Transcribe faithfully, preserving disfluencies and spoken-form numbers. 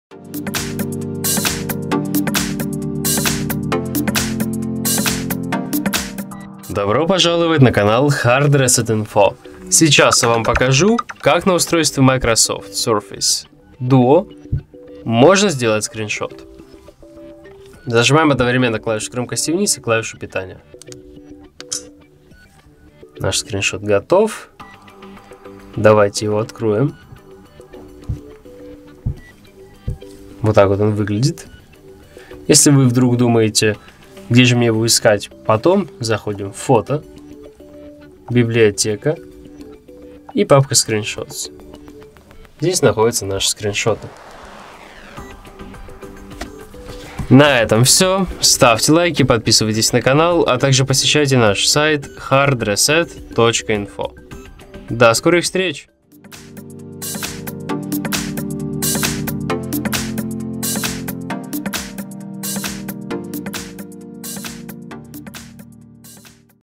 Добро пожаловать на канал Hard Reset Info. Сейчас я вам покажу, как на устройстве Microsoft Surface Duo можно сделать скриншот. Зажимаем одновременно клавишу громкости вниз и клавишу питания. Наш скриншот готов. Давайте его откроем. Вот так вот он выглядит. Если вы вдруг думаете, где же мне его искать, потом заходим в фото, библиотека и папка Screenshots. Здесь находятся наши скриншоты. На этом все. Ставьте лайки, подписывайтесь на канал, а также посещайте наш сайт hard reset точка info. До скорых встреч!